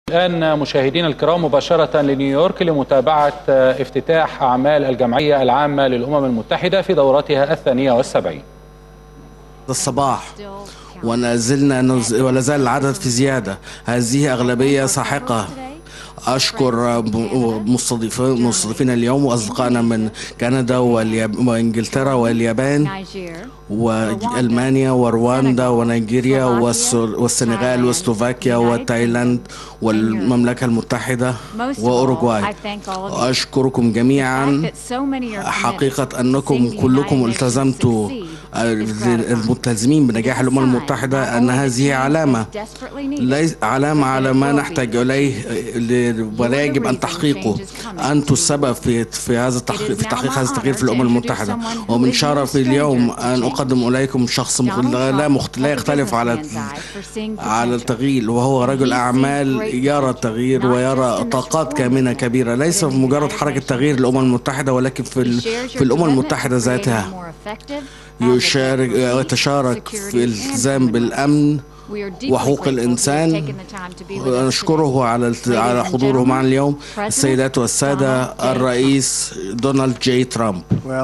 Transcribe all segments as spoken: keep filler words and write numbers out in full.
الآن مشاهدينا الكرام مباشرة لنيويورك لمتابعة افتتاح أعمال الجمعية العامة للأمم المتحدة في دورتها الثانية والسبعين. الصباح ولا زلنا ولا زال العدد في زيادة. هذه أغلبية ساحقة. أشكر مستضيفين مستضيفين اليوم وأصدقائنا من كندا وإنجلترا واليابان وألمانيا ورواندا ونيجيريا والسنغال وسلوفاكيا وتايلاند والمملكة المتحدة وأوروغواي. أشكركم جميعا. حقيقة أنكم كلكم التزمتوا الملتزمين بنجاح الأمم المتحدة، أن هذه علامة ليس علامة على ما نحتاج إليه ولا يجب أن تحقيقه. أنتم السبب في في هذا التحقيق في تحقيق هذا التغيير في الأمم المتحدة، ومن شرفي اليوم أن أقدم إليكم شخص لا مخت... لا يختلف على على التغيير، وهو رجل أعمال يرى التغيير ويرى طاقات كامنة كبيرة، ليس مجرد حركة تغيير الأمم المتحدة ولكن في ال... في الأمم المتحدة ذاتها. يشارك ويتشارك في الالتزام بالأمن وحقوق الإنسان. نشكره على على حضوره معنا اليوم. السيدات والسادة، الرئيس دونالد جي ترامب.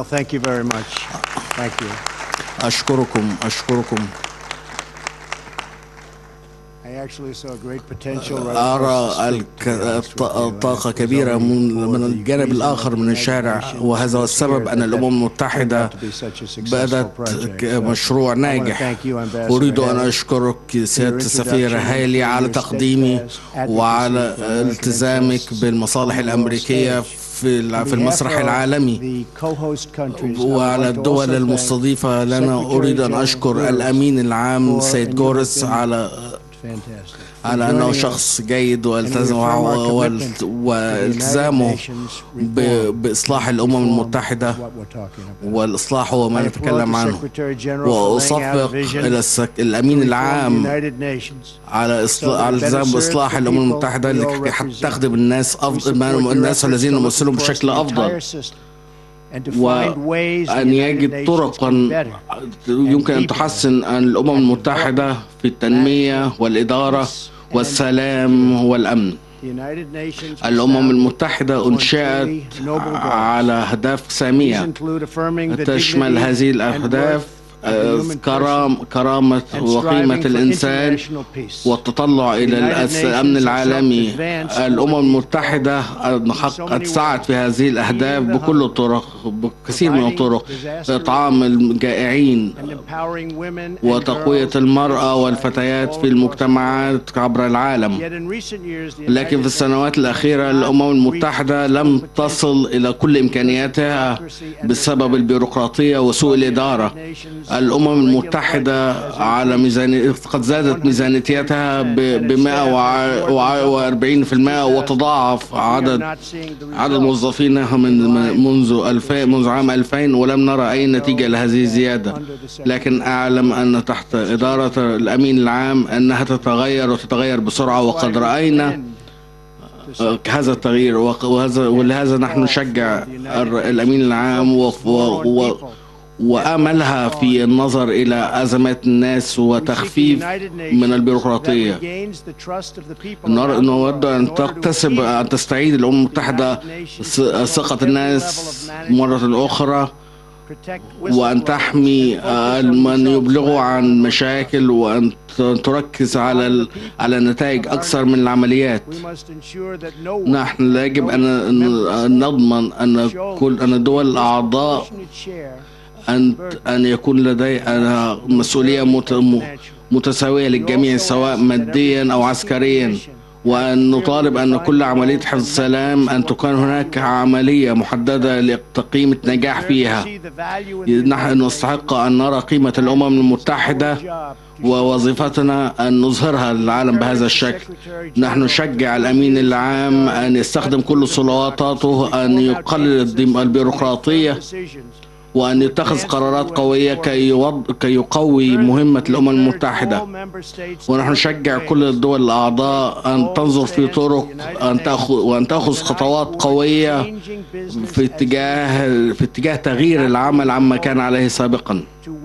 أشكركم أشكركم أرى طاقة كبيرة من الجانب الآخر من الشارع، وهذا هو السبب أن الأمم المتحدة بدأت مشروع ناجح. أريد أن أشكرك سيادة السفير هايلي على تقديمي وعلى التزامك بالمصالح الأمريكية في المسرح العالمي، وعلى الدول المستضيفة لنا. أريد أن أشكر الأمين العام سيد جورس على على أنه شخص جيد والتزامه بإصلاح الأمم المتحدة، والإصلاح هو ما نتكلم عنه. وأصفق إلى الأمين العام على التزام بإصلاح الأمم المتحدة حتى تخدم الناس أفضل، الناس الذين يمثلون بشكل أفضل، وأن يجد طرقا يمكن أن تحسن الأمم المتحدة في التنمية والإدارة والسلام والأمن. الأمم المتحدة أنشئت على أهداف سامية تشمل هذه الأهداف كرام كرامة وقيمة الإنسان والتطلع إلى الأمن العالمي. الأمم المتحدة قد سعت في هذه الأهداف بكل الطرق، بكثير من الطرق: إطعام الجائعين وتقوية المرأة والفتيات في المجتمعات عبر العالم. لكن في السنوات الأخيرة الأمم المتحدة لم تصل إلى كل إمكانياتها بسبب البيروقراطية وسوء الإدارة. الأمم المتحدة على ميزانية قد زادت ميزانيتها ب مئة وأربعين بالمئة، وتضاعف عدد عدد موظفينها من منذ ألفين منذ عام ألفين، ولم نرى أي نتيجة لهذه الزيادة. لكن أعلم أن تحت إدارة الأمين العام أنها تتغير وتتغير بسرعة، وقد رأينا هذا التغيير، وهذا ولهذا نحن نشجع الأمين العام و, و وأملها في النظر إلى أزمات الناس وتخفيف من البيروقراطية. نود أن تكتسب أن تستعيد الأمم المتحدة ثقة الناس مرة أخرى، وأن تحمي من يبلغوا عن مشاكل، وأن تركز على على النتائج أكثر من العمليات. نحن يجب أن نضمن أن كل أن الدول الأعضاء أن أن يكون لديها مسؤولية متساوية للجميع سواء ماديا أو عسكريا، وأن نطالب أن كل عملية حفظ السلام أن تكون هناك عملية محددة لقيمة نجاح فيها. نحن نستحق أن نرى قيمة الأمم المتحدة، ووظيفتنا أن نظهرها للعالم بهذا الشكل. نحن نشجع الأمين العام أن يستخدم كل سلطاته، أن يقلل البيروقراطية وأن يتخذ قرارات قوية كي, يوض... كي يقوي مهمة الأمم المتحدة. ونحن نشجع كل الدول الأعضاء أن تنظر في طرق أن تأخذ وأن تأخذ خطوات قوية في اتجاه في اتجاه تغيير العمل عما كان عليه سابقا،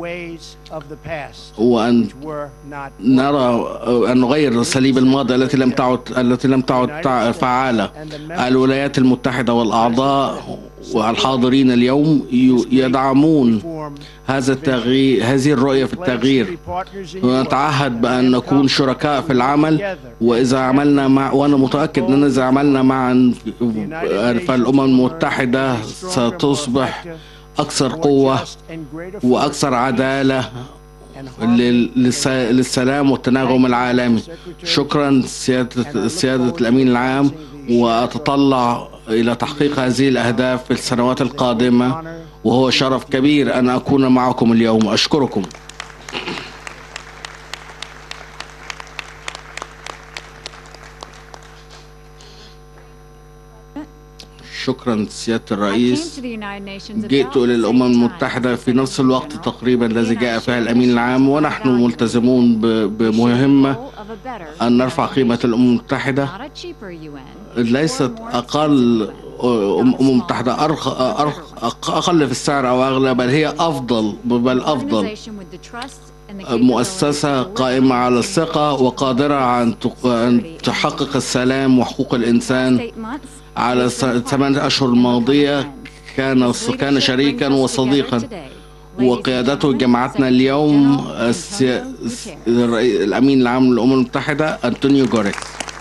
وأن نرى أن نغير أساليب الماضي التي لم تعد التي لم تعد فعالة. الولايات المتحدة والأعضاء والحاضرين اليوم يدعمون هذا التغيير هذه الرؤية في التغيير، ونتعهد بأن نكون شركاء في العمل. وإذا عملنا مع وأنا متأكد أن إذا عملنا معا فالأمم المتحدة ستصبح أكثر قوة وأكثر عدالة للسلام والتناغم العالمي. شكرا سيادة, سيادة الأمين العام، وأتطلع إلى تحقيق هذه الأهداف في السنوات القادمة، وهو شرف كبير أن أكون معكم اليوم. أشكركم. شكرا سيادة الرئيس. جئت إلى الأمم المتحدة في نفس الوقت تقريبا الذي جاء فيها الأمين العام، ونحن ملتزمون بمهمة أن نرفع قيمة الأمم المتحدة. ليست أقل أمم متحدة أرخ... أرخ... أقل في السعر أو أغلى، بل هي أفضل بل أفضل مؤسسة قائمة على الثقة وقادرة عن أن تحقق السلام وحقوق الإنسان. على الثمان أشهر الماضية كان كان شريكا وصديقا، وقيادته جمعتنا اليوم السي... الأمين العام للأمم المتحدة أنطونيو غوريس.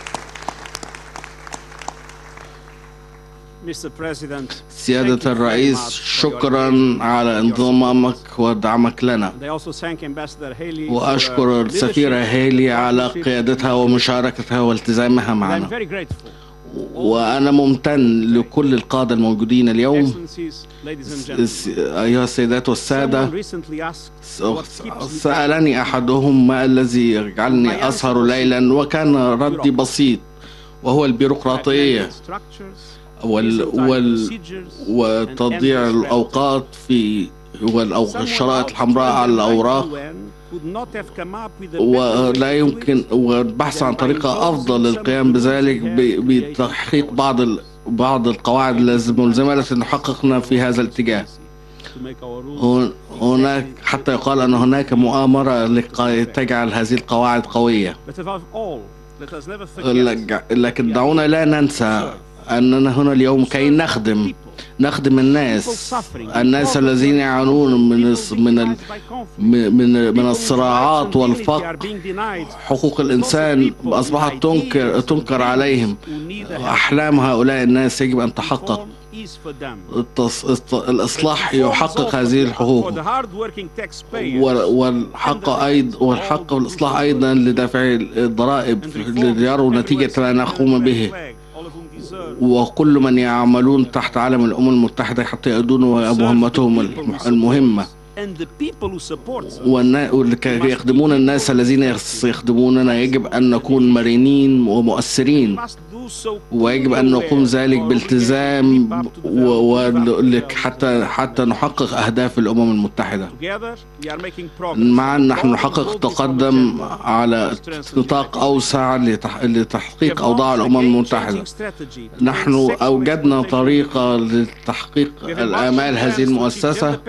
سيادة الرئيس، شكرا على انضمامك ودعمك لنا، وأشكر السفيرة هيلي على قيادتها ومشاركتها والتزامها معنا. وأنا ممتن لكل القادة الموجودين اليوم. أيها السيدات والسادة، سألني أحدهم ما الذي يجعلني أسهر ليلا، وكان ردي بسيط، وهو البيروقراطية وال وال وتضييع الأوقات في والشرائط الحمراء على الأوراق، ولا يمكن والبحث عن طريقة أفضل للقيام بذلك بتحقيق بعض بعض القواعد الملزمة التي نحققنا في هذا الاتجاه. هناك حتى يقال أن هناك مؤامرة لكي تجعل هذه القواعد قوية، لكن دعونا لا ننسى أننا هنا اليوم كي نخدم نخدم الناس الناس الذين يعانون من من من من الصراعات والفقر. حقوق الإنسان أصبحت تنكر تنكر عليهم. أحلام هؤلاء الناس يجب أن تحقق. الإصلاح يحقق هذه الحقوق، والحق أيضا والحق والإصلاح أيضا لدفع الضرائب ليروا نتيجة ما نقوم به. وكل من يعملون تحت علم الأمم المتحدة حتى يؤدوا مهمتهم المهمة، ويخدمون الناس الذين يخدموننا. يجب أن نكون مرنين ومؤثرين، ويجب أن نقوم ذلك بالتزام حتى حتى نحقق أهداف الأمم المتحدة. معا نحن نحقق تقدم على نطاق أوسع لتحقيق أوضاع الأمم المتحدة. نحن أوجدنا طريقة لتحقيق الآمال هذه المؤسسة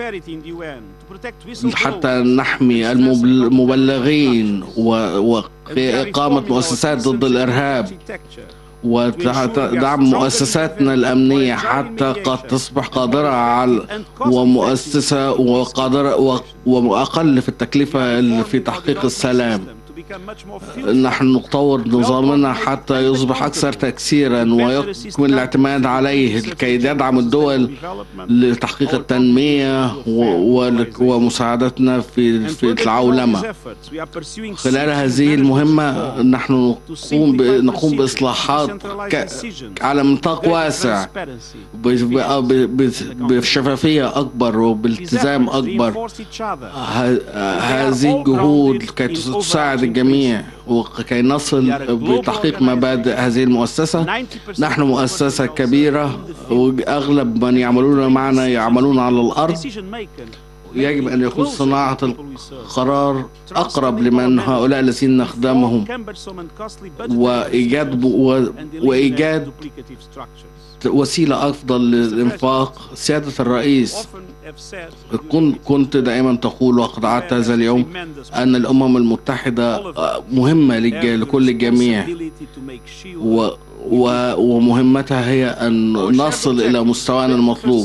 حتى نحمي المبلغين وإقامة مؤسسات ضد الإرهاب، ودعم مؤسساتنا الأمنية حتى قد تصبح قادرة على ومؤسسة وقادرة وأقل في التكلفة في تحقيق السلام. نحن نطور نظامنا حتى يصبح أكثر تكثيرا ويكمل الاعتماد عليه كي يدعم الدول لتحقيق التنمية ومساعدتنا في في العولمة. خلال هذه المهمة نحن نقوم نقوم بإصلاحات على نطاق واسع بشفافية أكبر وبالتزام أكبر. هذه الجهود كي تساعد الجميع وكي نصل بتحقيق مبادئ هذه المؤسسة. نحن مؤسسة كبيرة وأغلب من يعملون معنا يعملون على الأرض. يجب أن يكون صناعة القرار أقرب لمن هؤلاء الذين نخدمهم وإيجاد وإيجاد وسيلة أفضل للإنفاق. سيادة الرئيس، كنت دائما تقول وقد عدت هذا اليوم أن الأمم المتحدة مهمة لكل الجميع و ومهمتها هي أن نصل إلى مستوانا المطلوب.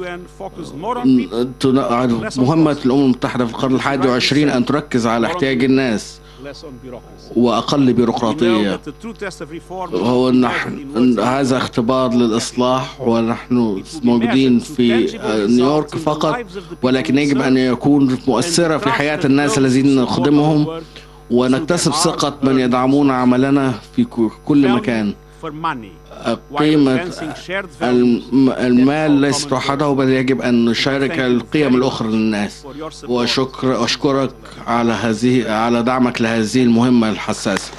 مهمة الأمم المتحدة في القرن الحادي والعشرين أن تركز على احتياج الناس وأقل بيروقراطية. هو نحن هذا اختبار للإصلاح، ونحن موجودين في نيويورك فقط، ولكن يجب أن يكون مؤثرة في حياة الناس الذين نخدمهم، ونكتسب ثقة من يدعمون عملنا في كل مكان. قيمة المال ليست وحده، بل يجب أن نشارك القيم الأخرى للناس. وشكر أشكرك على هذه على دعمك لهذه المهمة الحساسة.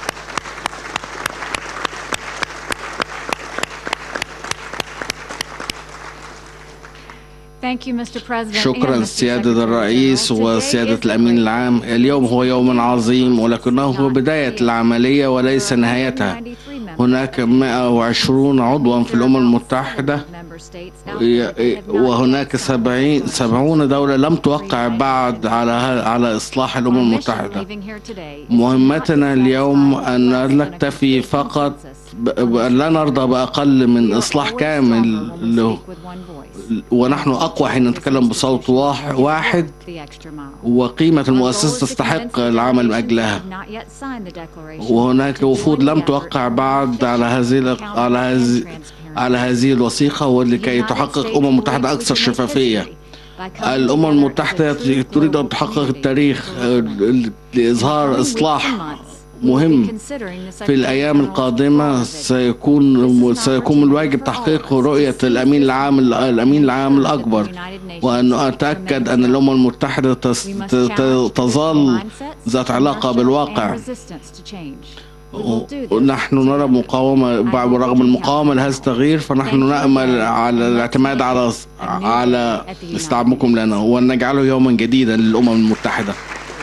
شكرا سيادة الرئيس وسيادة الأمين العام. اليوم هو يوم عظيم، ولكنه هو بداية العملية وليس نهايتها. هناك مئة وعشرين عضوا في الأمم المتحدة، وهناك سبعين دولة لم توقع بعد على على إصلاح الأمم المتحدة. مهمتنا اليوم أن نكتفي فقط، لا نرضى بأقل من إصلاح كامل له، ونحن أقوى حين نتكلم بصوت واحد، وقيمة المؤسسة تستحق العمل من أجلها. وهناك وفود لم توقع بعد على هذه على هذه على هذه الوثيقة، ولكي تحقق أمم متحدة أكثر شفافية. الأمم المتحدة تريد أن تحقق التاريخ لإظهار إصلاح مهم. في الأيام القادمة سيكون سيكون الواجب تحقيق رؤية الأمين العام الأمين العام الأكبر، وأن أتأكد أن الأمم المتحدة تظل ذات علاقة بالواقع. نحن نرى مقاومة، برغم المقاومة لهذا التغيير، فنحن نأمل على الاعتماد على على استعماركم لنا، وأن نجعله يوما جديدا للأمم المتحدة.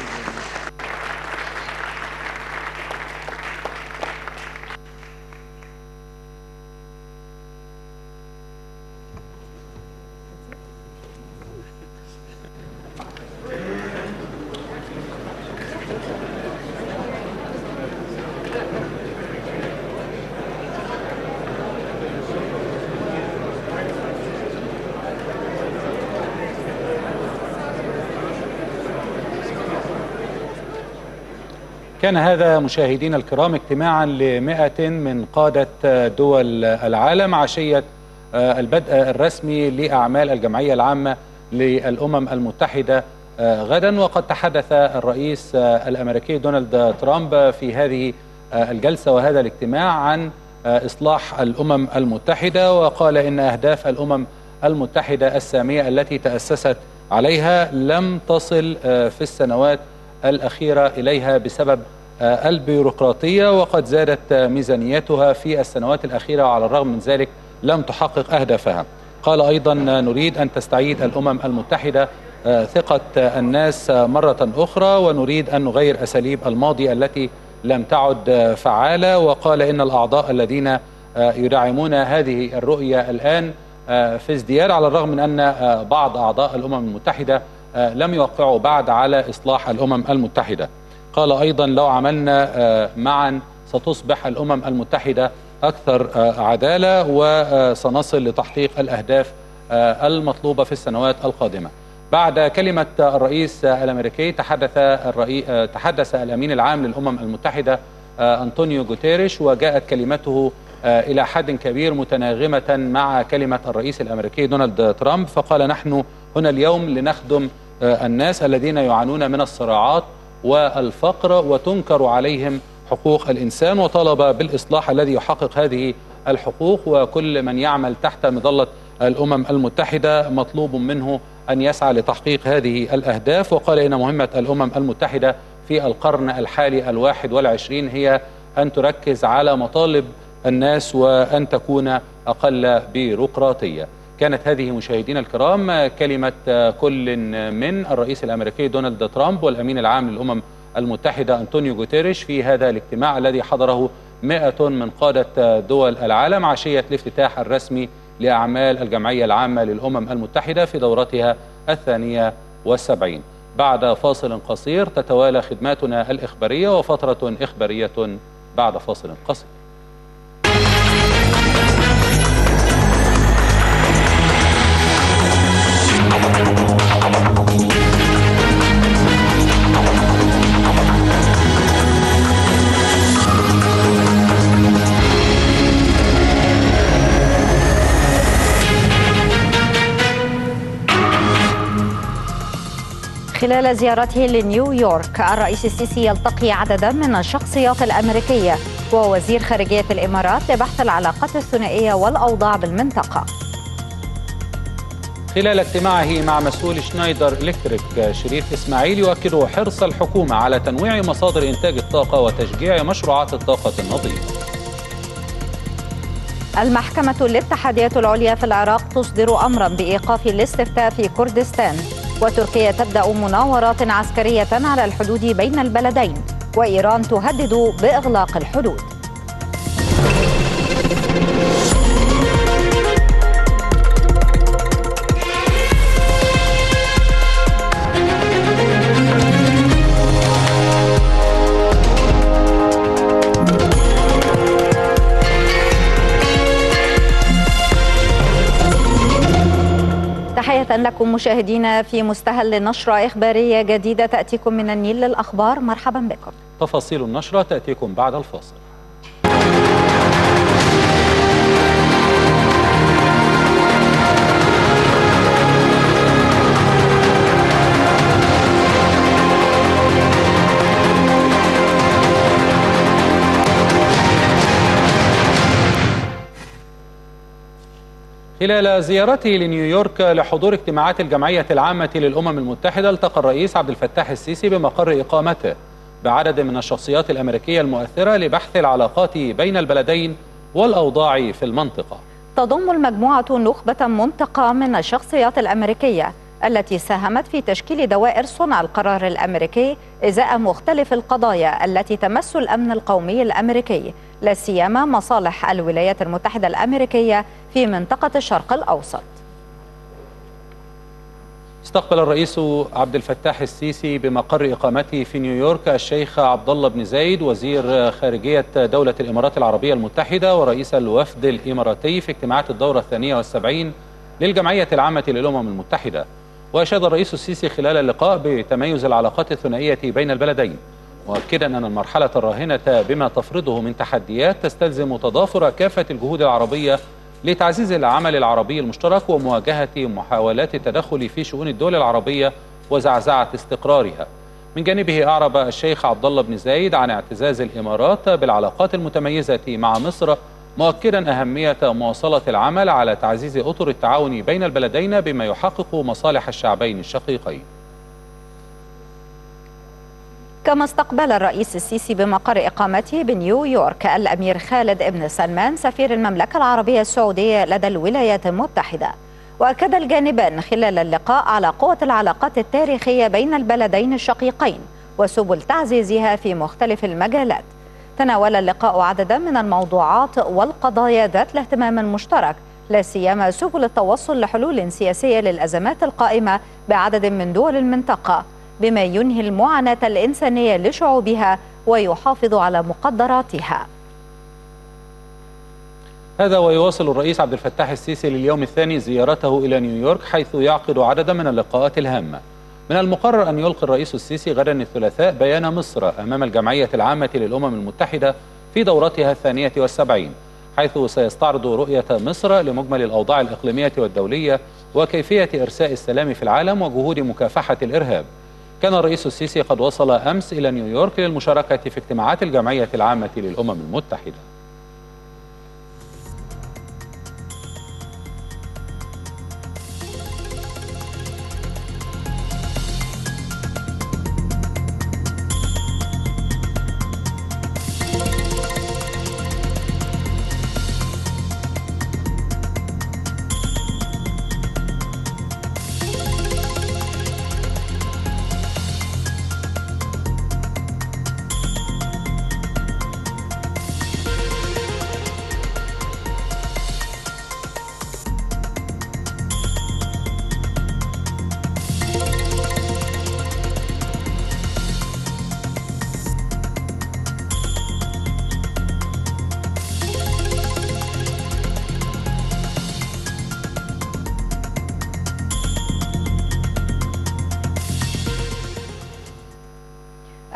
كان هذا مشاهدينا الكرام اجتماعا لمئة من قادة دول العالم عشية البدء الرسمي لأعمال الجمعية العامة للأمم المتحدة غدا. وقد تحدث الرئيس الأمريكي دونالد ترامب في هذه الجلسة وهذا الاجتماع عن إصلاح الأمم المتحدة، وقال إن أهداف الأمم المتحدة السامية التي تأسست عليها لم تصل في السنوات الأخيرة إليها بسبب البيروقراطية، وقد زادت ميزانيتها في السنوات الأخيرة، وعلى الرغم من ذلك لم تحقق أهدافها. قال أيضا نريد أن تستعيد الأمم المتحدة ثقة الناس مرة أخرى، ونريد أن نغير أساليب الماضي التي لم تعد فعالة. وقال إن الأعضاء الذين يدعمون هذه الرؤية الآن في ازدياد، على الرغم من أن بعض أعضاء الأمم المتحدة لم يوقعوا بعد على إصلاح الأمم المتحدة. قال أيضا لو عملنا معا ستصبح الأمم المتحدة أكثر عدالة، وسنصل لتحقيق الأهداف المطلوبة في السنوات القادمة. بعد كلمة الرئيس الأمريكي تحدث الرئيس تحدث الأمين العام للأمم المتحدة أنطونيو غوتيريش، وجاءت كلمته إلى حد كبير متناغمة مع كلمة الرئيس الأمريكي دونالد ترامب. فقال نحن هنا اليوم لنخدم الناس الذين يعانون من الصراعات والفقر وتنكر عليهم حقوق الإنسان، وطالب بالإصلاح الذي يحقق هذه الحقوق، وكل من يعمل تحت مظلة الأمم المتحدة مطلوب منه أن يسعى لتحقيق هذه الأهداف. وقال إن مهمة الأمم المتحدة في القرن الحالي الواحد والعشرين هي أن تركز على مطالب الناس وأن تكون أقل بيروقراطية. كانت هذه مشاهدينا الكرام كلمة كل من الرئيس الأمريكي دونالد ترامب والأمين العام للأمم المتحدة أنطونيو جوتيريش في هذا الاجتماع الذي حضره مئة من قادة دول العالم عشية الافتتاح الرسمي لأعمال الجمعية العامة للأمم المتحدة في دورتها الثانية والسبعين. بعد فاصل قصير تتوالى خدماتنا الإخبارية وفترة إخبارية بعد فاصل قصير. خلال زيارته لنيويورك الرئيس السيسي يلتقي عددا من الشخصيات الأمريكية ووزير خارجية الإمارات لبحث العلاقات الثنائية والأوضاع بالمنطقة. خلال اجتماعه مع مسؤول شنايدر إلكتريك شريف إسماعيل يؤكد حرص الحكومة على تنويع مصادر إنتاج الطاقة وتشجيع مشروعات الطاقة النظيفة. المحكمة الاتحادية العليا في العراق تصدر أمرا بإيقاف الاستفتاء في كردستان، وتركيا تبدأ مناورات عسكرية على الحدود بين البلدين، وإيران تهدد بإغلاق الحدود. تحية لكم مشاهدينا في مستهل نشرة إخبارية جديدة تأتيكم من النيل للأخبار. مرحبا بكم. تفاصيل النشرة تأتيكم بعد الفاصل. خلال زيارته لنيويورك لحضور اجتماعات الجمعية العامة للأمم المتحدة التقى الرئيس عبد الفتاح السيسي بمقر إقامته بعدد من الشخصيات الأمريكية المؤثرة لبحث العلاقات بين البلدين والأوضاع في المنطقة. تضم المجموعة نخبة منتقى من الشخصيات الأمريكية التي ساهمت في تشكيل دوائر صنع القرار الأمريكي إزاء مختلف القضايا التي تمس الأمن القومي الأمريكي، لا سيما مصالح الولايات المتحدة الأمريكية في منطقة الشرق الأوسط. استقبل الرئيس عبد الفتاح السيسي بمقر إقامته في نيويورك الشيخ عبد الله بن زايد وزير خارجية دولة الإمارات العربية المتحدة ورئيس الوفد الإماراتي في اجتماعات الدورة الثانية والسبعين للجمعية العامة للأمم المتحدة. وأشاد الرئيس السيسي خلال اللقاء بتميز العلاقات الثنائية بين البلدين، مؤكدا أن المرحلة الراهنة بما تفرضه من تحديات تستلزم تضافر كافة الجهود العربية لتعزيز العمل العربي المشترك ومواجهة محاولات التدخل في شؤون الدول العربية وزعزعة استقرارها. من جانبه أعرب الشيخ عبد الله بن زايد عن اعتزاز الإمارات بالعلاقات المتميزة مع مصر، مؤكدا أهمية مواصلة العمل على تعزيز أطر التعاون بين البلدين بما يحقق مصالح الشعبين الشقيقين. كما استقبل الرئيس السيسي بمقر إقامته بنيويورك الأمير خالد بن سلمان سفير المملكة العربية السعودية لدى الولايات المتحدة. وأكد الجانبان خلال اللقاء على قوة العلاقات التاريخية بين البلدين الشقيقين وسبل تعزيزها في مختلف المجالات. تناول اللقاء عددا من الموضوعات والقضايا ذات الاهتمام المشترك، لا سيما سبل التوصل لحلول سياسية للأزمات القائمة بعدد من دول المنطقة، بما ينهي المعاناة الإنسانية لشعوبها ويحافظ على مقدراتها. هذا ويواصل الرئيس عبد الفتاح السيسي لليوم الثاني زيارته إلى نيويورك، حيث يعقد عددا من اللقاءات الهامة. من المقرر أن يلقي الرئيس السيسي غدا الثلاثاء بيان مصر أمام الجمعية العامة للأمم المتحدة في دورتها الثانية والسبعين، حيث سيستعرض رؤية مصر لمجمل الأوضاع الإقليمية والدولية وكيفية إرساء السلام في العالم وجهود مكافحة الإرهاب. كان الرئيس السيسي قد وصل أمس إلى نيويورك للمشاركة في اجتماعات الجمعية العامة للأمم المتحدة.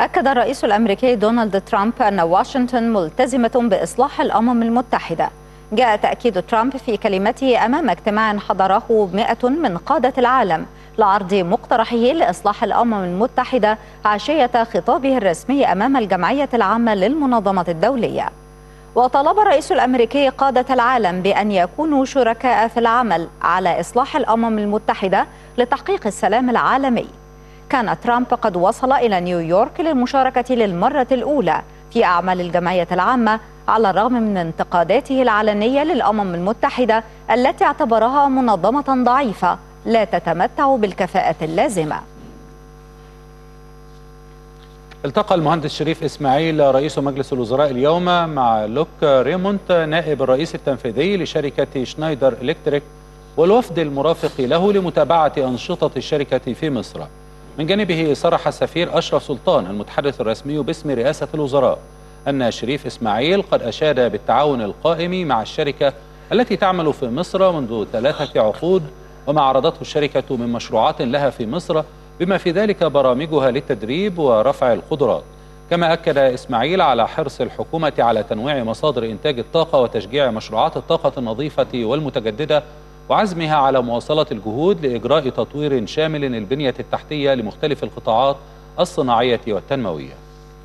أكد الرئيس الأمريكي دونالد ترامب أن واشنطن ملتزمة بإصلاح الأمم المتحدة. جاء تأكيد ترامب في كلمته أمام اجتماع حضره مئة من قادة العالم لعرض مقترحه لإصلاح الأمم المتحدة عشية خطابه الرسمي أمام الجمعية العامة للمنظمة الدولية. وطلب الرئيس الأمريكي قادة العالم بأن يكونوا شركاء في العمل على إصلاح الأمم المتحدة لتحقيق السلام العالمي. كان ترامب قد وصل إلى نيويورك للمشاركة للمرة الأولى في أعمال الجمعية العامة على الرغم من انتقاداته العلنية للأمم المتحدة التي اعتبرها منظمة ضعيفة لا تتمتع بالكفاءة اللازمة. التقى المهندس شريف إسماعيل رئيس مجلس الوزراء اليوم مع لوك ريمونت نائب الرئيس التنفيذي لشركة شنايدر إلكتريك والوفد المرافق له لمتابعة أنشطة الشركة في مصر. من جانبه صرح السفير أشرف سلطان المتحدث الرسمي باسم رئاسة الوزراء أن شريف إسماعيل قد أشاد بالتعاون القائم مع الشركة التي تعمل في مصر منذ ثلاثة عقود وما عرضته الشركة من مشروعات لها في مصر بما في ذلك برامجها للتدريب ورفع القدرات. كما أكد إسماعيل على حرص الحكومة على تنويع مصادر إنتاج الطاقة وتشجيع مشروعات الطاقة النظيفة والمتجددة وعزمها على مواصلة الجهود لإجراء تطوير شامل للبنية التحتية لمختلف القطاعات الصناعية والتنموية.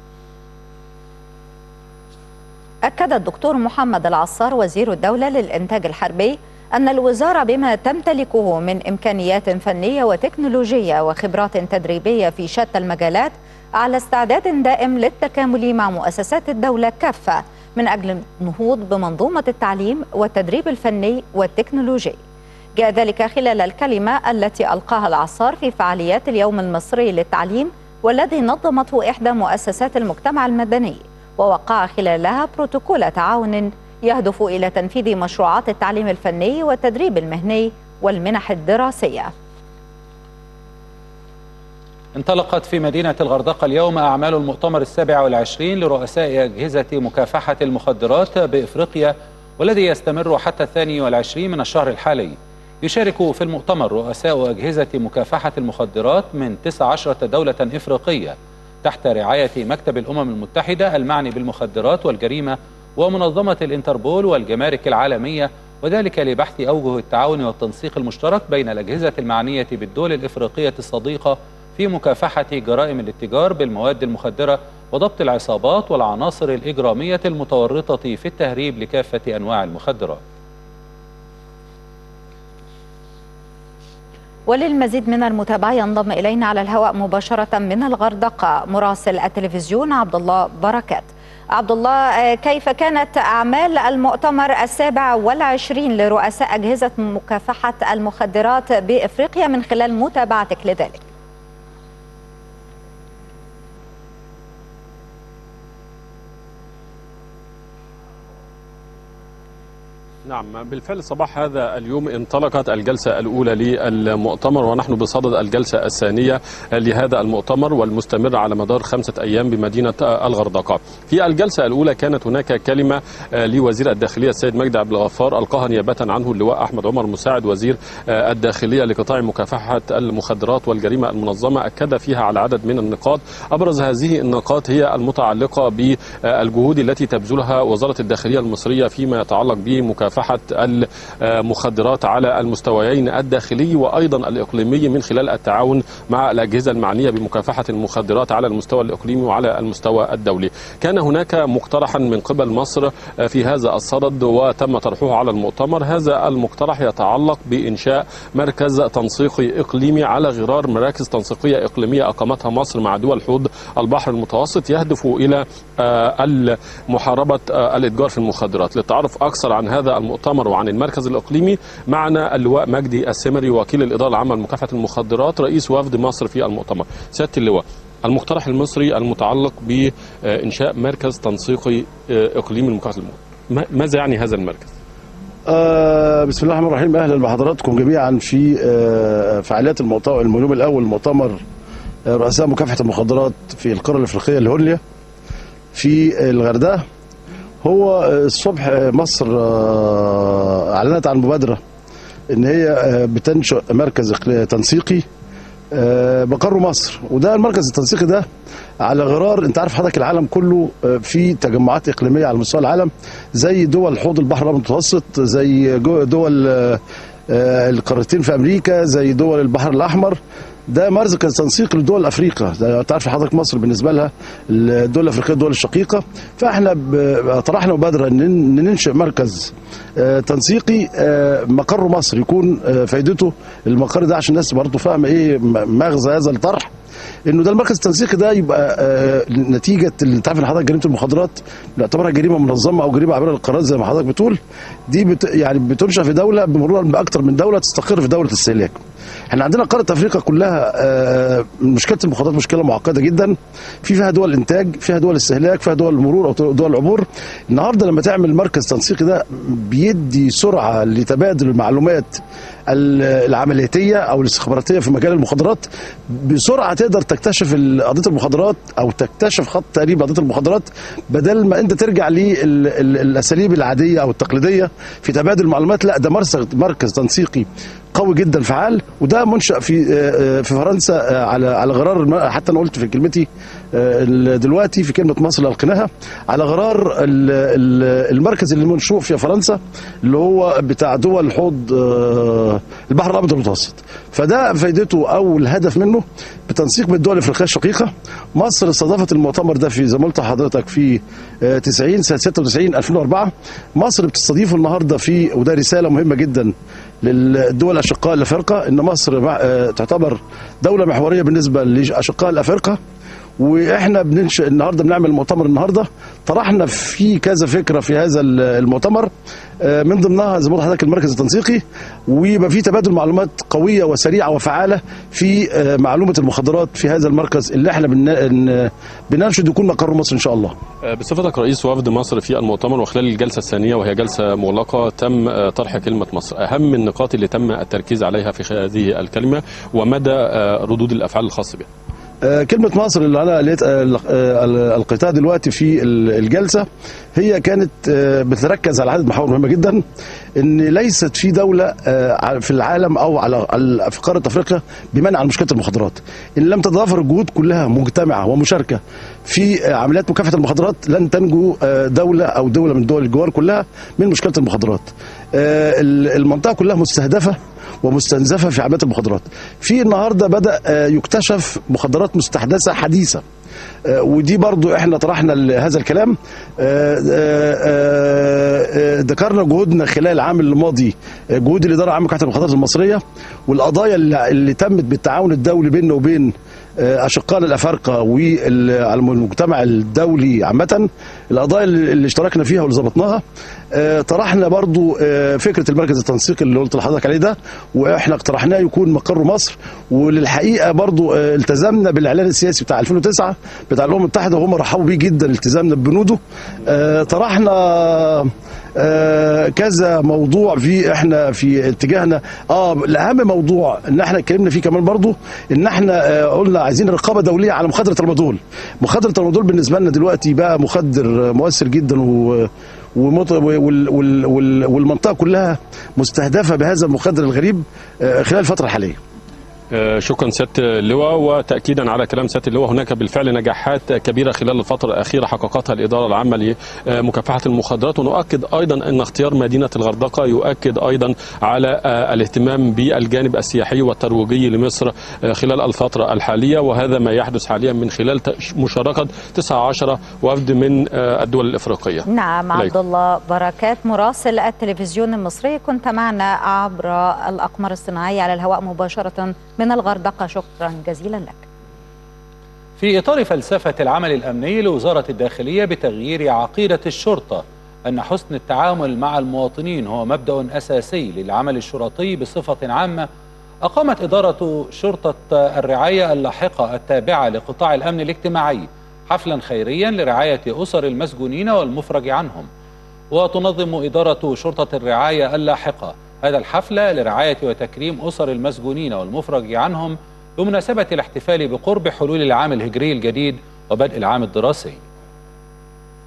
أكد الدكتور محمد العصار وزير الدولة للإنتاج الحربي أن الوزارة بما تمتلكه من إمكانيات فنية وتكنولوجية وخبرات تدريبية في شتى المجالات على استعداد دائم للتكامل مع مؤسسات الدولة كافة من أجل النهوض بمنظومة التعليم والتدريب الفني والتكنولوجي. جاء ذلك خلال الكلمة التي ألقاها العصار في فعاليات اليوم المصري للتعليم والذي نظمته إحدى مؤسسات المجتمع المدني، ووقع خلالها بروتوكول تعاون يهدف إلى تنفيذ مشروعات التعليم الفني والتدريب المهني والمنح الدراسية. انطلقت في مدينة الغردقة اليوم أعمال المؤتمر السابع والعشرين لرؤساء أجهزة مكافحة المخدرات بإفريقيا والذي يستمر حتى الثاني والعشرين من الشهر الحالي. يشارك في المؤتمر رؤساء أجهزة مكافحة المخدرات من تسع عشرة دولة إفريقية تحت رعاية مكتب الأمم المتحدة المعني بالمخدرات والجريمة ومنظمة الانتربول والجمارك العالمية، وذلك لبحث أوجه التعاون والتنسيق المشترك بين الأجهزة المعنية بالدول الإفريقية الصديقة في مكافحة جرائم الاتجار بالمواد المخدرة وضبط العصابات والعناصر الإجرامية المتورطة في التهريب لكافة أنواع المخدرات. وللمزيد من المتابعة ينضم إلينا على الهواء مباشرة من الغردقة مراسل التلفزيون عبد الله بركات. عبد الله، كيف كانت أعمال المؤتمر السابع والعشرين لرؤساء أجهزة مكافحة المخدرات بإفريقيا من خلال متابعتك لذلك؟ نعم، بالفعل صباح هذا اليوم انطلقت الجلسة الأولى للمؤتمر ونحن بصدد الجلسة الثانية لهذا المؤتمر والمستمر على مدار خمسة أيام بمدينة الغردقة. في الجلسة الأولى كانت هناك كلمة لوزير الداخلية السيد مجدي عبد الغفار ألقاها نيابة عنه اللواء أحمد عمر مساعد وزير الداخلية لقطاع مكافحة المخدرات والجريمة المنظمة. أكد فيها على عدد من النقاط، أبرز هذه النقاط هي المتعلقة بالجهود التي تبذلها وزارة الداخلية المصرية فيما يتعلق بمكافحة المخدرات على المستويين الداخلي وأيضا الإقليمي من خلال التعاون مع الأجهزة المعنية بمكافحة المخدرات على المستوى الإقليمي وعلى المستوى الدولي. كان هناك مقترحا من قبل مصر في هذا الصدد وتم طرحه على المؤتمر. هذا المقترح يتعلق بإنشاء مركز تنسيقي إقليمي على غرار مراكز تنسيقية إقليمية أقامتها مصر مع دول حوض البحر المتوسط يهدف إلى محاربة الإتجار في المخدرات. للتعرف أكثر عن هذا المؤتمر وعن المركز الإقليمي معنا اللواء مجدي السمري وكيل الإدارة العامة لمكافحة المخدرات رئيس وفد مصر في المؤتمر. سيادة اللواء، المقترح المصري المتعلق بإنشاء مركز تنسيقي إقليمي لمكافحة المخدرات، ماذا يعني هذا المركز؟ آه بسم الله الرحمن الرحيم. أهلا بحضراتكم جميعا في آه فعاليات المؤتمر اليوم الأول مؤتمر آه رؤساء مكافحة المخدرات في القارة الأفريقية الهوليا في الغردقة. هو الصبح مصر أعلنت عن مبادرة إن هي بتنشئ مركز تنسيقي مقر مصر. وده المركز التنسيقي ده على غرار، انت عارف حضرتك العالم كله في تجمعات اقليميه على مستوى العالم، زي دول حوض البحر الابيض المتوسط، زي دول القارتين في امريكا، زي دول البحر الاحمر. ده مركز تنسيق لدول افريقيا. انت عارف حضرتك مصر بالنسبه لها الدول الافريقيه الدول الشقيقه. فاحنا طرحنا مبادره ان ننشئ مركز تنسيقي مقر مصر، يكون فائدته المقر ده عشان الناس برضه فاهمه ايه مغزى هذا الطرح، انه ده المركز التنسيقي ده يبقى نتيجه اللي تعرف ان حضرتك جريمه المخدرات بنعتبرها جريمه منظمه او جريمه عابره للقارات زي ما حضرتك بتقول. دي بت يعني بتنشا في دوله بمرور باكثر من دوله تستقر في دوله الاستهلاك. احنا عندنا قاره افريقيا كلها مشكله المخدرات مشكله معقده جدا، في فيها دول انتاج، فيها دول استهلاك، فيها دول المرور او دول العبور. النهارده لما تعمل مركز تنسيقي ده بيدي سرعه لتبادل المعلومات العملياتيه او الاستخباراتيه في مجال المخدرات بسرعه، تقدر تكتشف قضيه المخدرات او تكتشف خط تقريب قضيه المخدرات، بدل ما انت ترجع للاساليب العاديه او التقليديه في تبادل المعلومات. لا، ده مركز تنسيقي قوي جدا فعال، وده منشأ في في فرنسا على على غرار، حتى انا قلت في كلمتي دلوقتي في كلمه مصر اللي القيناها، على غرار المركز اللي منشوء في فرنسا اللي هو بتاع دول حوض البحر الابيض المتوسط. فده فائدته او الهدف منه بتنسيق بين الدول الافريقيه الشقيقه. مصر استضافت المؤتمر ده في زي ما قلت لحضرتك في تسعين سنه ستة وتسعين ألفين وأربعة. مصر بتستضيفه النهارده في، وده رساله مهمه جدا للدول الاشقاء الافارقه، ان مصر تعتبر دوله محوريه بالنسبه لاشقاء الافارقه. واحنا بننشئ النهارده بنعمل مؤتمر النهارده، طرحنا في كذا فكره في هذا المؤتمر، من ضمنها زي ما قلت لحضرتك المركز التنسيقي، ويبقى في تبادل معلومات قويه وسريعه وفعاله في معلومه المخدرات في هذا المركز اللي احنا بننشد يكون مقر مصر ان شاء الله. بصفتك رئيس وفد مصر في المؤتمر وخلال الجلسه الثانيه وهي جلسه مغلقه تم طرح كلمه مصر، اهم النقاط اللي تم التركيز عليها في هذه الكلمه ومدى ردود الافعال الخاصه بها؟ كلمة مصر اللي أنا ألقيتها دلوقتي في الجلسة هي كانت بتركز على عدد محاور مهمة جدا، إن ليست في دولة في العالم أو على في قارة أفريقيا بمنع مشكلة المخدرات. إن لم تتضافر الجهود كلها مجتمعة ومشاركة في عمليات مكافحة المخدرات لن تنجو دولة أو دولة من دول الجوار كلها من مشكلة المخدرات. المنطقة كلها مستهدفة ومستنزفه في عمليات المخدرات. في النهارده بدا يكتشف مخدرات مستحدثه حديثه، ودي برضو احنا طرحنا هذا الكلام. ذكرنا جهودنا خلال العام الماضي، جهود الاداره العامه لمكافحه المخدرات المصريه، والقضايا اللي تمت بالتعاون الدولي بيننا وبين اشقائنا الافارقه وعلى المجتمع الدولي عامه، القضايا اللي اشتركنا فيها واللي ظبطناها. طرحنا برضو فكره المركز التنسيقي اللي قلت لحضرتك عليه ده، واحنا اقترحناه يكون مقر مصر. وللحقيقه برضو التزمنا بالاعلان السياسي بتاع ألفين وتسعة بتاع الامم المتحده، وهم رحبوا بيه جدا التزامنا ببنوده. طرحنا آه كذا موضوع في احنا في اتجاهنا. اه الاهم موضوع ان احنا اتكلمنا فيه كمان برضو، ان احنا آه قلنا عايزين رقابه دوليه على مخدر الترامادول. مخدر الترامادول بالنسبه لنا دلوقتي بقى مخدر مؤثر جدا، و والمنطقه كلها مستهدفه بهذا المخدر الغريب آه خلال الفتره الحاليه. شكرا سيادة اللواء. وتأكيدا على كلام سيادة اللواء، هناك بالفعل نجاحات كبيرة خلال الفترة الأخيرة حققتها الإدارة العامة لمكافحة المخدرات، ونؤكد أيضا أن اختيار مدينة الغردقة يؤكد أيضا على الاهتمام بالجانب السياحي والترويجي لمصر خلال الفترة الحالية، وهذا ما يحدث حاليا من خلال مشاركة تسعة عشر وفد من الدول الإفريقية. نعم، عبد الله بركات مراسل التلفزيون المصري، كنت معنا عبر الأقمار الصناعية على الهواء مباشرة من الغردقة، شكرا جزيلا لك. في إطار فلسفة العمل الأمني لوزارة الداخلية بتغيير عقيدة الشرطة أن حسن التعامل مع المواطنين هو مبدأ أساسي للعمل الشرطي بصفة عامة، أقامت إدارة شرطة الرعاية اللاحقة التابعة لقطاع الأمن الاجتماعي حفلا خيريا لرعاية أسر المسجونين والمفرج عنهم. وتنظم إدارة شرطة الرعاية اللاحقة هذا الحفل لرعاية وتكريم أسر المسجونين والمفرج عنهم بمناسبة الاحتفال بقرب حلول العام الهجري الجديد وبدء العام الدراسي.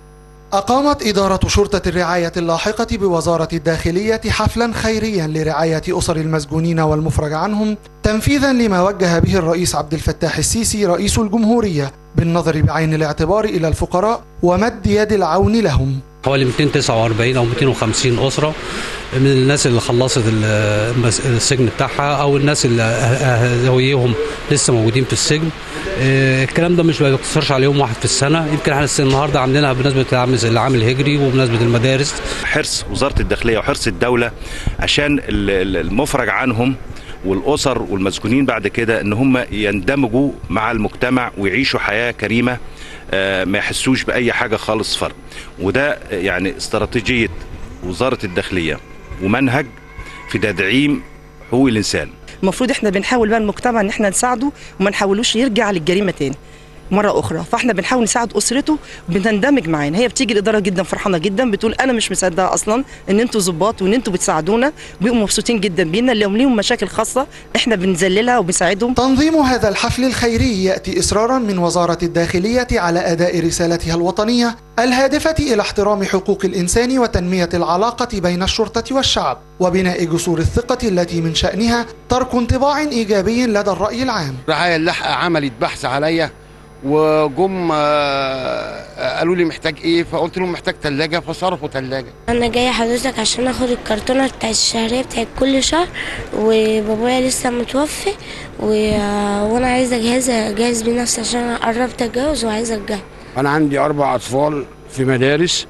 أقامت إدارة شرطة الرعاية اللاحقة بوزارة الداخلية حفلا خيريا لرعاية أسر المسجونين والمفرج عنهم تنفيذا لما وجه به الرئيس عبد الفتاح السيسي رئيس الجمهورية بالنظر بعين الاعتبار إلى الفقراء ومد يد العون لهم. حوالي مئتين وتسعة وأربعين أو مئتين وخمسين أسرة من الناس اللي خلصت السجن بتاعها أو الناس اللي زويهم لسه موجودين في السجن. الكلام ده مش بيقتصرش على يوم واحد في السنة، يمكن احنا النهارده عندنا بمناسبة العام الهجري وبمناسبة المدارس. حرص وزارة الداخلية وحرص الدولة عشان المفرج عنهم والأسر والمسجونين بعد كده ان هم يندمجوا مع المجتمع ويعيشوا حياة كريمة، ما يحسوش بأي حاجة خالص فرق. وده يعني استراتيجية وزارة الداخلية ومنهج في تدعيم حقوق الإنسان. المفروض احنا بنحاول بقى المجتمع ان احنا نساعده وما نحاولوش يرجع للجريمة تاني مرة أخرى، فاحنا بنحاول نساعد أسرته وبنندمج معانا. هي بتيجي الإدارة جدا فرحانة جدا، بتقول أنا مش مصدقة أصلا إن أنتوا ظباط وإن أنتوا بتساعدونا، بيبقوا مبسوطين جدا بينا. اللي ليهم مشاكل خاصة احنا بنذللها وبنساعدهم. تنظيم هذا الحفل الخيري يأتي إصرارا من وزارة الداخلية على أداء رسالتها الوطنية الهادفة إلى احترام حقوق الإنسان وتنمية العلاقة بين الشرطة والشعب وبناء جسور الثقة التي من شأنها ترك انطباع إيجابي لدى الرأي العام. رعاية اللاحقة عملت بحث عليا وجم قالوا لي محتاج ايه، فقلت لهم محتاج ثلاجه فصرفوا ثلاجه. انا جايه حضرتك عشان اخد الكرتونه بتاعت الشهريه بتاعت كل شهر، وبابايا لسه متوفي و... وانا عايزه اجهز اجهز بنفسي عشان قربت اتجوز وعايزه اتجوز. انا عندي اربع اطفال في مدارس،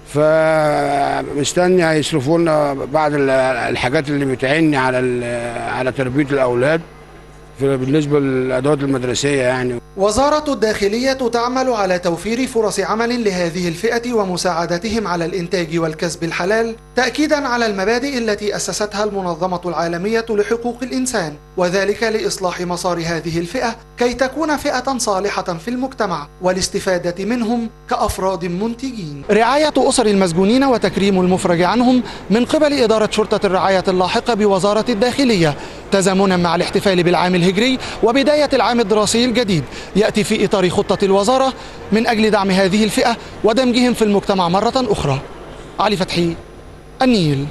فمستني هيصرفوا لنا بعض الحاجات اللي بتعيني على على تربيه الاولاد بالنسبة للأدوات المدرسية. يعني وزارة الداخلية تعمل على توفير فرص عمل لهذه الفئة ومساعدتهم على الإنتاج والكسب الحلال، تأكيدا على المبادئ التي أسستها المنظمة العالمية لحقوق الإنسان، وذلك لإصلاح مسار هذه الفئة كي تكون فئة صالحة في المجتمع والاستفادة منهم كأفراد منتجين. رعاية أسر المسجونين وتكريم المفرج عنهم من قبل إدارة شرطة الرعاية اللاحقة بوزارة الداخلية تزامنا مع الاحتفال بالعام الهجري وبداية العام الدراسي الجديد، يأتي في إطار خطة الوزارة من أجل دعم هذه الفئة ودمجهم في المجتمع مرة أخرى. علي فتحي، النيل.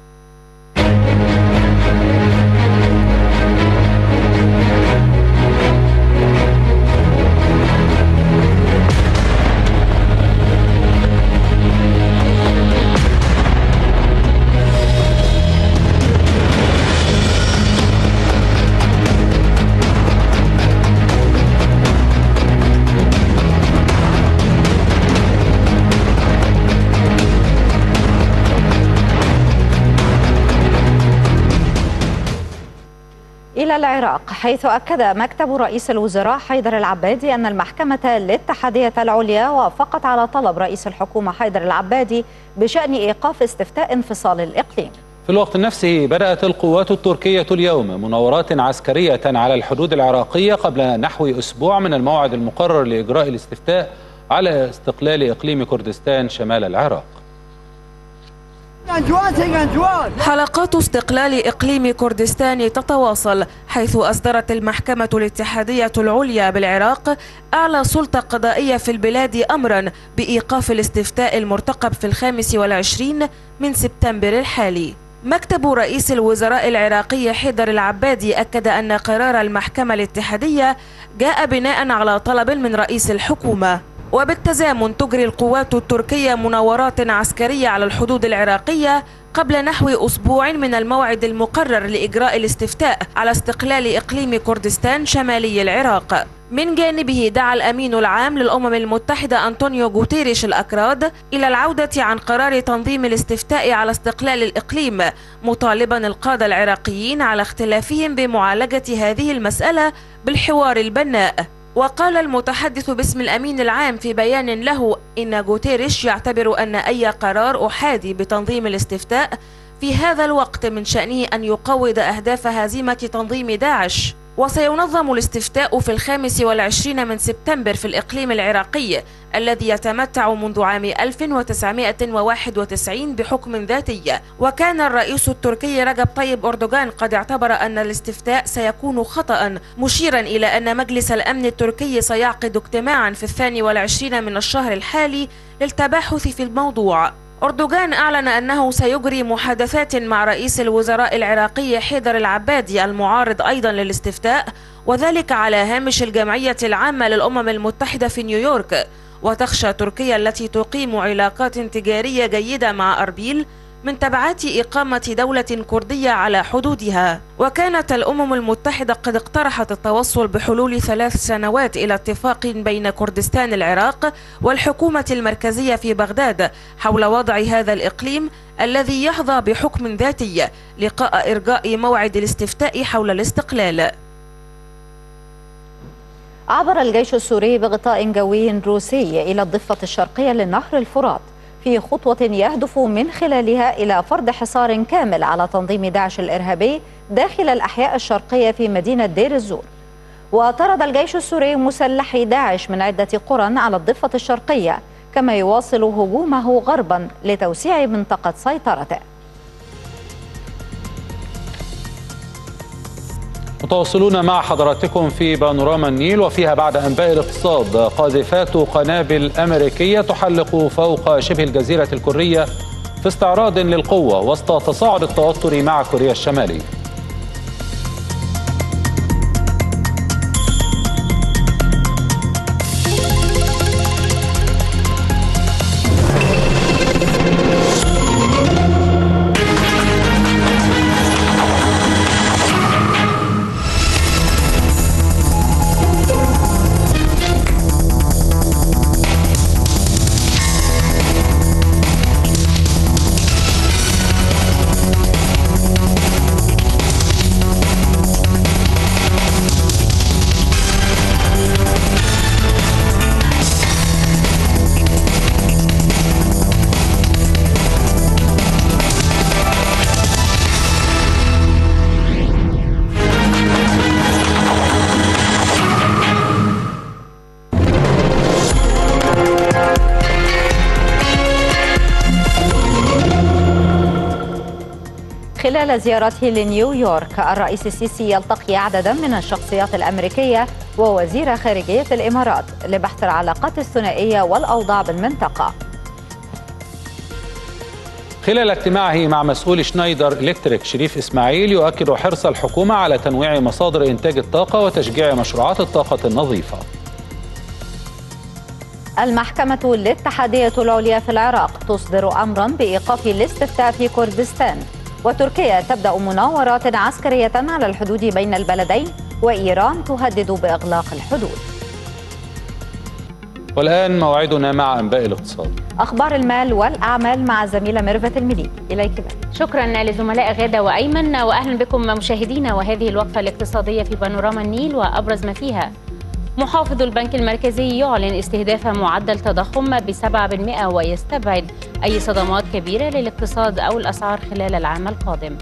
إلى العراق، حيث أكد مكتب رئيس الوزراء حيدر العبادي أن المحكمة الاتحادية العليا وافقت على طلب رئيس الحكومة حيدر العبادي بشأن إيقاف استفتاء انفصال الإقليم. في الوقت نفسه بدأت القوات التركية اليوم مناورات عسكرية على الحدود العراقية قبل نحو أسبوع من الموعد المقرر لإجراء الاستفتاء على استقلال إقليم كردستان شمال العراق. حلقات استقلال إقليم كردستان تتواصل، حيث أصدرت المحكمة الاتحادية العليا بالعراق أعلى سلطة قضائية في البلاد أمرا بإيقاف الاستفتاء المرتقب في الخامس والعشرين من سبتمبر الحالي. مكتب رئيس الوزراء العراقي حيدر العبادي أكد أن قرار المحكمة الاتحادية جاء بناء على طلب من رئيس الحكومة، وبالتزامن تجري القوات التركية مناورات عسكرية على الحدود العراقية قبل نحو أسبوع من الموعد المقرر لإجراء الاستفتاء على استقلال إقليم كردستان شمالي العراق. من جانبه دعا الأمين العام للأمم المتحدة أنطونيو غوتيريش الأكراد إلى العودة عن قرار تنظيم الاستفتاء على استقلال الإقليم، مطالبا القادة العراقيين على اختلافهم بمعالجة هذه المسألة بالحوار البناء. وقال المتحدث باسم الأمين العام في بيان له إن غوتيريش يعتبر أن أي قرار أحادي بتنظيم الاستفتاء في هذا الوقت من شأنه أن يقوض أهداف هزيمة تنظيم داعش، وسينظم الاستفتاء في الخامس والعشرين من سبتمبر في الإقليم العراقي الذي يتمتع منذ عام ألف وتسعمائة وواحد وتسعين بحكم ذاتي. وكان الرئيس التركي رجب طيب أردوغان قد اعتبر أن الاستفتاء سيكون خطأ، مشيرا إلى أن مجلس الأمن التركي سيعقد اجتماعا في الثاني والعشرين من الشهر الحالي للتباحث في الموضوع. أردوغان أعلن أنه سيجري محادثات مع رئيس الوزراء العراقي حيدر العبادي المعارض أيضا للاستفتاء، وذلك على هامش الجمعية العامة للأمم المتحدة في نيويورك. وتخشى تركيا التي تقيم علاقات تجارية جيدة مع أربيل من تبعات إقامة دولة كردية على حدودها. وكانت الأمم المتحدة قد اقترحت التوصل بحلول ثلاث سنوات إلى اتفاق بين كردستان العراق والحكومة المركزية في بغداد حول وضع هذا الإقليم الذي يحظى بحكم ذاتي لقاء إرجاء موعد الاستفتاء حول الاستقلال. عبر الجيش السوري بغطاء جوي روسي إلى الضفة الشرقية لنهر الفرات في خطوة يهدف من خلالها إلى فرض حصار كامل على تنظيم داعش الإرهابي داخل الأحياء الشرقية في مدينة دير الزور. وطرد الجيش السوري مسلحي داعش من عدة قرى على الضفة الشرقية، كما يواصل هجومه غربا لتوسيع منطقة سيطرته. متواصلون مع حضراتكم في بانوراما النيل، وفيها بعد أنباء الاقتصاد قاذفات قنابل أمريكية تحلق فوق شبه الجزيرة الكورية في استعراض للقوة وسط تصاعد التوتر مع كوريا الشمالية. خلال زيارته لنيويورك، الرئيس السيسي يلتقي عددا من الشخصيات الأمريكية ووزير خارجية الإمارات لبحث العلاقات الثنائية والأوضاع بالمنطقة. خلال اجتماعه مع مسؤول شنايدر إلكتريك شريف إسماعيل، يؤكد حرص الحكومة على تنويع مصادر إنتاج الطاقة وتشجيع مشروعات الطاقة النظيفة. المحكمة الاتحادية العليا في العراق تصدر أمرا بإيقاف الاستفتاء في كردستان، وتركيا تبدأ مناورات عسكرية على الحدود بين البلدين، وإيران تهدد بإغلاق الحدود. والآن موعدنا مع أنباء الاقتصاد. أخبار المال والأعمال مع الزميلة ميرفت المليك. إليك بقى. شكرا لزملاء غادة وأيمن، وأهلا بكم مشاهدينا وهذه الوقفة الاقتصادية في بانوراما النيل وأبرز ما فيها. محافظ البنك المركزي يعلن استهداف معدل تضخم بسبعة بالمئة ويستبعد أي صدمات كبيرة للاقتصاد أو الأسعار خلال العام القادم.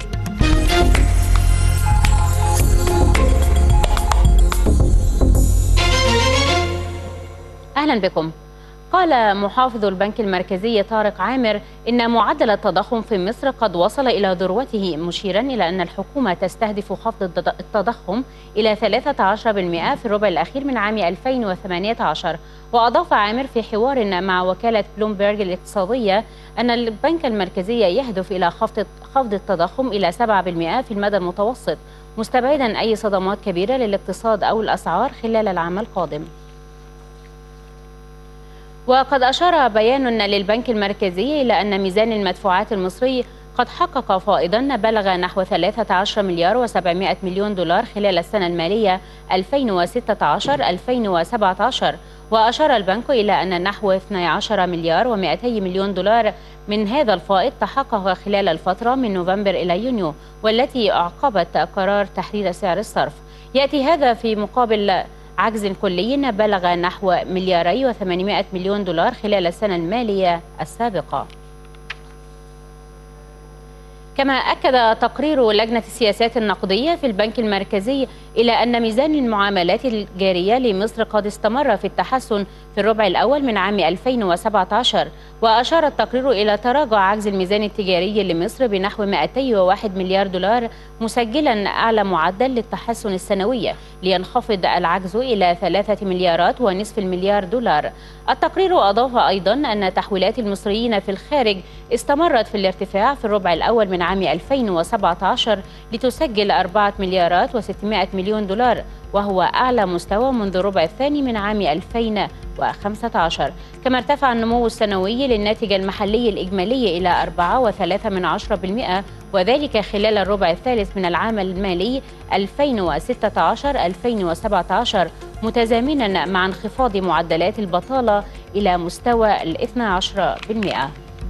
أهلا بكم. قال محافظ البنك المركزي طارق عامر إن معدل التضخم في مصر قد وصل إلى ذروته، مشيرا إلى أن الحكومة تستهدف خفض التضخم إلى ثلاثة عشر بالمئة في الربع الأخير من عام ألفين وثمانية عشر. وأضاف عامر في حوار مع وكالة بلومبرج الاقتصادية أن البنك المركزي يهدف إلى خفض التضخم إلى سبعة بالمئة في المدى المتوسط، مستبعدا أي صدمات كبيرة للاقتصاد أو الأسعار خلال العام القادم. وقد أشار بيان للبنك المركزي إلى أن ميزان المدفوعات المصري قد حقق فائضا بلغ نحو ثلاثة عشر مليار وسبعمائة مليون دولار خلال السنة المالية ألفين وستة عشر ألفين وسبعة عشر. وأشار البنك إلى أن نحو اثني عشر مليار ومئتي مليون دولار من هذا الفائض تحقق خلال الفترة من نوفمبر إلى يونيو، والتي أعقبت قرار تحديد سعر الصرف. يأتي هذا في مقابل عجز كلي بلغ نحو ملياري وثمانمائة مليون دولار خلال السنة المالية السابقة. كما أكد تقرير لجنة السياسات النقدية في البنك المركزي إلى أن ميزان المعاملات الجارية لمصر قد استمر في التحسن في الربع الأول من عام ألفين وسبعة عشر. وأشار التقرير إلى تراجع عجز الميزان التجاري لمصر بنحو مئتين وواحد مليار دولار، مسجلا أعلى معدل للتحسن السنوي، لينخفض العجز إلى ثلاثة مليارات ونصف المليار دولار. التقرير أضاف أيضا أن تحويلات المصريين في الخارج استمرت في الارتفاع في الربع الأول من عام ألفين وسبعة عشر لتسجل أربعة مليارات وستمائة مليون دولار، وهو أعلى مستوى منذ الربع الثاني من عام ألفين وخمسة عشر. كما ارتفع النمو السنوي للناتج المحلي الإجمالي إلى أربعة فاصلة ثلاثة من عشرة بالمئة، وذلك خلال الربع الثالث من العام المالي ألفين وستة عشر ألفين وسبعة عشر، متزامنا مع انخفاض معدلات البطالة إلى مستوى الاثنى عشر بالمئة.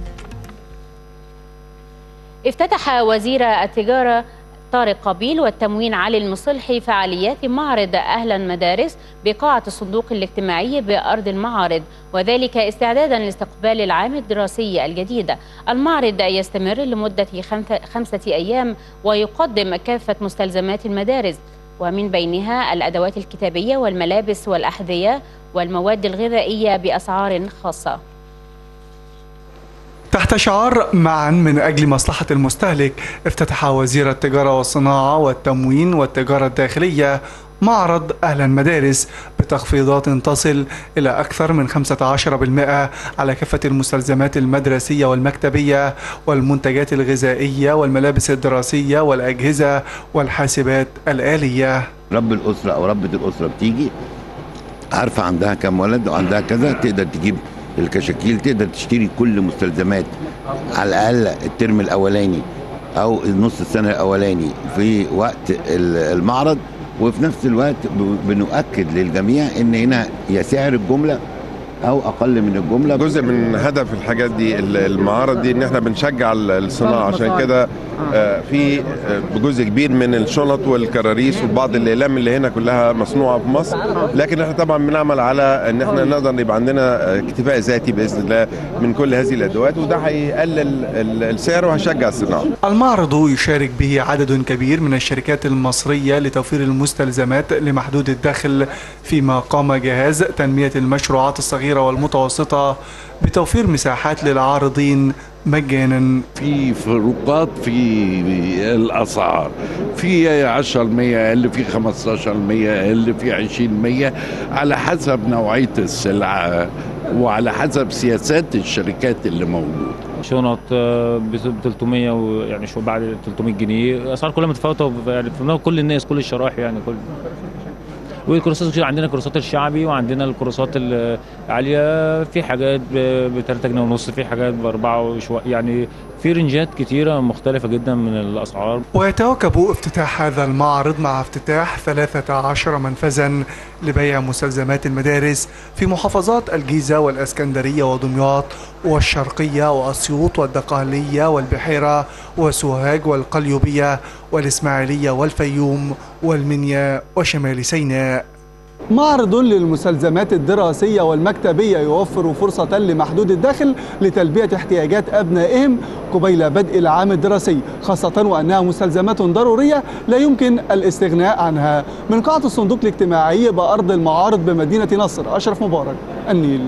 افتتح وزير التجارة طارق قابيل والتموين علي المصلحي فعاليات معرض أهل المدارس بقاعة الصندوق الاجتماعي بأرض المعارض، وذلك استعدادا لاستقبال العام الدراسي الجديد. المعرض يستمر لمدة خمسة أيام ويقدم كافة مستلزمات المدارس، ومن بينها الأدوات الكتابية والملابس والأحذية والمواد الغذائية بأسعار خاصة. تحت شعار معا من أجل مصلحة المستهلك، افتتح وزير التجارة والصناعة والتموين والتجارة الداخلية معرض أهل المدارس بتخفيضات تصل إلى أكثر من خمسة عشر بالمئة على كافة المستلزمات المدرسية والمكتبية والمنتجات الغذائية والملابس الدراسية والأجهزة والحاسبات الآلية. رب الأسرة أو ربة الأسرة بتيجي عارفة عندها كم ولد وعندها كذا، تقدر تجيب الكشاكيل، تقدر تشتري كل مستلزمات على الأقل الترم الأولاني أو نص السنة الأولاني في وقت المعرض. وفي نفس الوقت بنؤكد للجميع ان هنا يا سعر الجمله او اقل من الجمله. جزء من هدف الحاجات دي المعارض دي ان احنا بنشجع الصناعه، عشان كده في جزء كبير من الشنط والكراريس وبعض الاقلام اللي هنا كلها مصنوعه في مصر، لكن احنا طبعا بنعمل على ان احنا نقدر يبقى عندنا اكتفاء ذاتي باذن الله من كل هذه الادوات، وده هيقلل السعر وهيشجع الصناعه. المعرض يشارك به عدد كبير من الشركات المصريه لتوفير المستلزمات لمحدود الدخل، فيما قام جهاز تنميه المشروعات الصغيره والمتوسطة بتوفير مساحات للعارضين مجانا. في فروقات في الأسعار، في عشرة بالمئة أقل، في خمستاشر بالمئة أقل، في عشرين بالمئة على حسب نوعية السلعة وعلى حسب سياسات الشركات اللي موجودة. شنط ب ثلاثمية ويعني شو بعد ثلاثمية جنيه، الأسعار كلها متفاوتة يعني في كل الناس كل الشرائح يعني كل. والكورسات عندنا الكورسات الشعبي وعندنا الكورسات العاليه، في حاجات ب ثلاثة جنيه ونص، في حاجات بأربعة وشوية، يعني في رنجات كتيره مختلفه جدا من الاسعار. ويتواكب افتتاح هذا المعرض مع افتتاح ثلاثة عشر منفذا لبيع مستلزمات المدارس في محافظات الجيزه والاسكندريه ودمياط والشرقيه واسيوط والدقهليه والبحيره وسوهاج والقليوبيه والاسماعيليه والفيوم والمنيا وشمال سيناء. معرض للمستلزمات الدراسية والمكتبية يوفر فرصة لمحدود الدخل لتلبية احتياجات أبنائهم قبيل بدء العام الدراسي، خاصة وأنها مستلزمات ضرورية لا يمكن الاستغناء عنها. من قاعة الصندوق الاجتماعي بأرض المعارض بمدينة نصر، أشرف مبارك، النيل.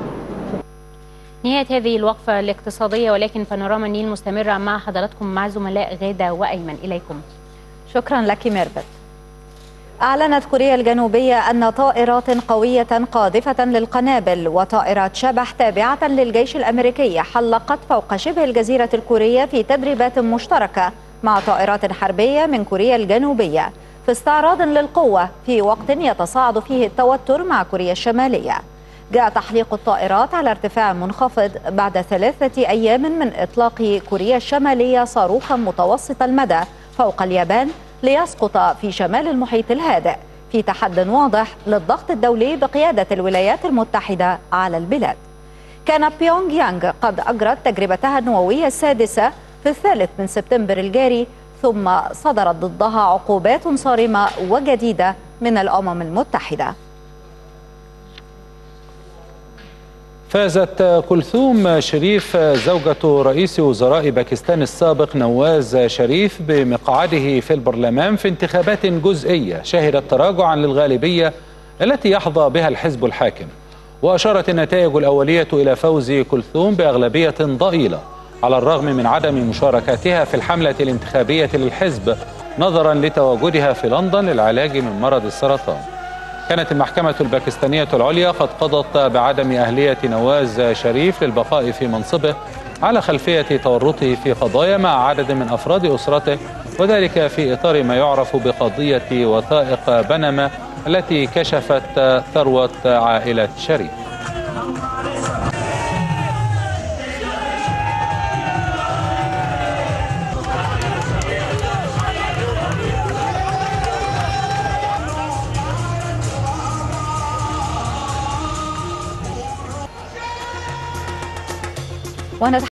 نهاية هذه الوقفة الاقتصادية، ولكن بانوراما النيل مستمرة مع حضراتكم مع زملاء غادة وأيمن. إليكم. شكرا لك ميرفت. أعلنت كوريا الجنوبية أن طائرات قوية قاذفة للقنابل وطائرات شبح تابعة للجيش الأمريكي حلقت فوق شبه الجزيرة الكورية في تدريبات مشتركة مع طائرات حربية من كوريا الجنوبية في استعراض للقوة في وقت يتصاعد فيه التوتر مع كوريا الشمالية. جاء تحليق الطائرات على ارتفاع منخفض بعد ثلاثة أيام من إطلاق كوريا الشمالية صاروخا متوسط المدى فوق اليابان ليسقط في شمال المحيط الهادئ، في تحد واضح للضغط الدولي بقيادة الولايات المتحدة على البلاد. كان بيونغ يانغ قد أجرت تجربتها النووية السادسة في الثالث من سبتمبر الجاري، ثم صدرت ضدها عقوبات صارمة وجديدة من الأمم المتحدة. فازت كلثوم شريف زوجة رئيس وزراء باكستان السابق نواز شريف بمقعده في البرلمان في انتخابات جزئية شهدت تراجعا للغالبية التي يحظى بها الحزب الحاكم. وأشارت النتائج الأولية إلى فوز كلثوم بأغلبية ضئيلة على الرغم من عدم مشاركتها في الحملة الانتخابية للحزب نظرا لتواجدها في لندن للعلاج من مرض السرطان. كانت المحكمة الباكستانية العليا قد قضت بعدم أهلية نواز شريف للبقاء في منصبه على خلفية تورطه في قضايا مع عدد من أفراد أسرته، وذلك في إطار ما يعرف بقضية وثائق بنما التي كشفت ثروة عائلة شريف.